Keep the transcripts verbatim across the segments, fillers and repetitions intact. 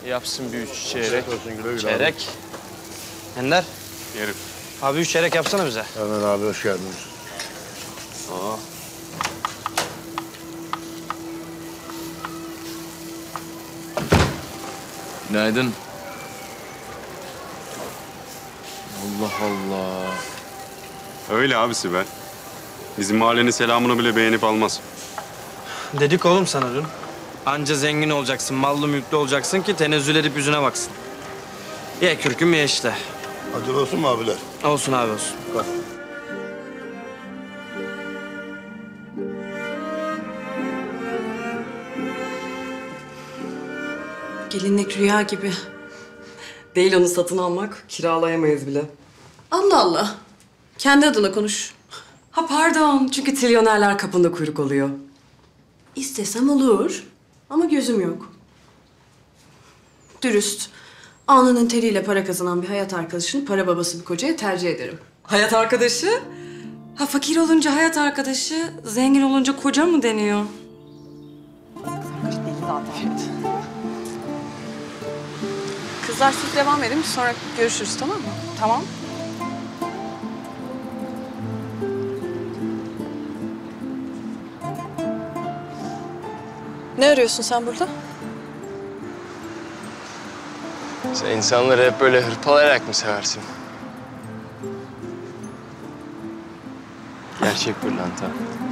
Yapsın bir üç çeyrek. Güle güle Çeyrek. Abi. Ender. Yerim. Abi üç çeyrek yapsana bize. Hemen abi hoş geldiniz. Aa. Günaydın. Allah Allah. Öyle abi Sibel. Bizim mahallenin selamını bile beğenip almaz. Dedik oğlum sana dün. Anca zengin olacaksın, mallı mülklü olacaksın ki tenezzül edip yüzüne baksın. Ye kürküm ye işte. Acil olsun mu abiler? Olsun abi olsun. Bak. Gelinlik rüya gibi. Değil onu satın almak, kiralayamayız bile. Allah Allah. Kendi adına konuş. Ha pardon, çünkü trilyonerler kapında kuyruk oluyor. İstesem olur ama gözüm yok. Dürüst, alnının teriyle para kazanan bir hayat arkadaşını para babası bir kocaya tercih ederim. Hayat arkadaşı? Ha fakir olunca hayat arkadaşı, zengin olunca koca mı deniyor? Kızlar siz devam edin, sonra görüşürüz, tamam mı? Tamam. Ne arıyorsun sen burada? Sen insanları hep böyle hırpalayarak mı seversin? Gerçek pırlanta.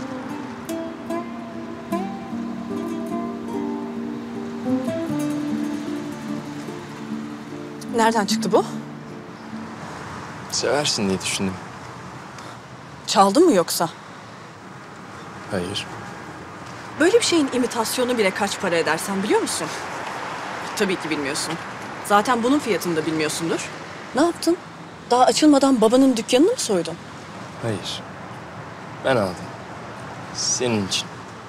Nereden çıktı bu? Seversin diye düşündüm. Çaldın mı yoksa? Hayır. Böyle bir şeyin imitasyonu bile kaç para eder sen biliyor musun? Tabii ki bilmiyorsun. Zaten bunun fiyatını da bilmiyorsundur. Ne yaptın? Daha açılmadan babanın dükkanını mı soydun? Hayır. Ben aldım. Senin için.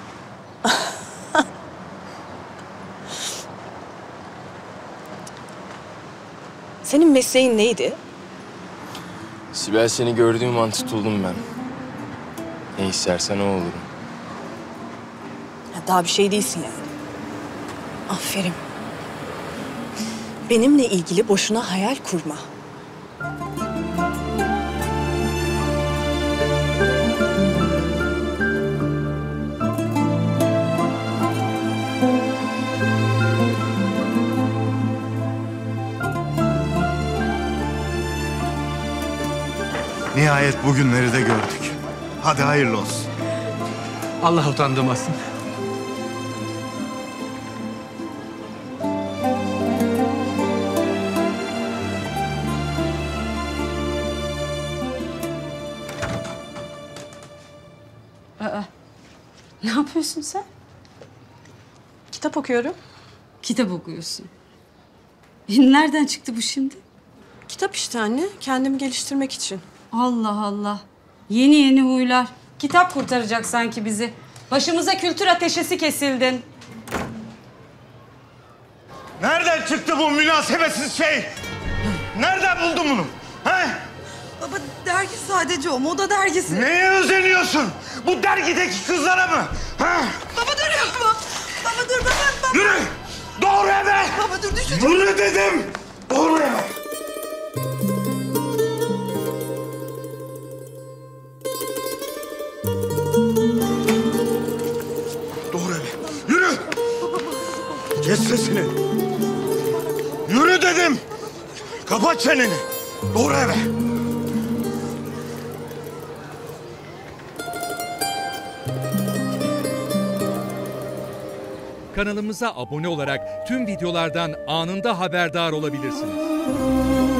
Senin mesleğin neydi? Sibel, seni gördüğüm an tutuldum ben. Ne istersen o olurum. Ya daha bir şey değilsin yani. Aferin. Benimle ilgili boşuna hayal kurma. Nihayet bugünleri de gördük. Hadi hayırlı olsun. Allah utandırmasın. Ne yapıyorsun sen? Kitap okuyorum. Kitap okuyorsun. E, nereden çıktı bu şimdi? Kitap işte anne. Kendimi geliştirmek için. Allah Allah. Yeni yeni huylar. Kitap kurtaracak sanki bizi. Başımıza kültür ateşesi kesildin. Nereden çıktı bu münasebetsiz şey? Nereden buldun bunu? He? Baba dergi sadece o, moda dergisi. Neye özeniyorsun? Bu dergideki kızlara mı? Ha? Baba dur yapma. Baba dur baba. baba. Yürü! Doğru eve! Baba dur düşün. Yürü dedim! Doğru eve! Doğru eve! Yürü! Kes sesini! Yürü dedim! Kapat çeneni! Doğru eve! Kanalımıza abone olarak tüm videolardan anında haberdar olabilirsiniz.